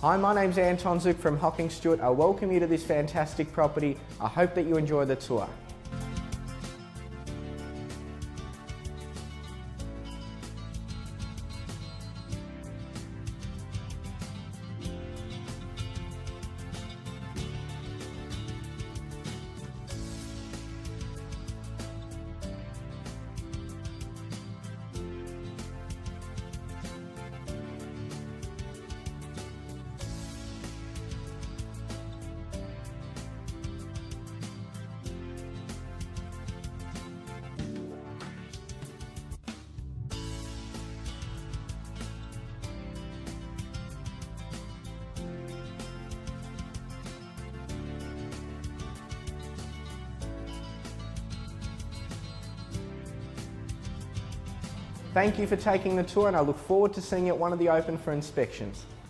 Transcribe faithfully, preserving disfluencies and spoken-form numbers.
Hi, my name's Anton Zook from Hocking Stewart. I welcome you to this fantastic property. I hope that you enjoy the tour. Thank you for taking the tour, and I look forward to seeing you at one of the open for inspections.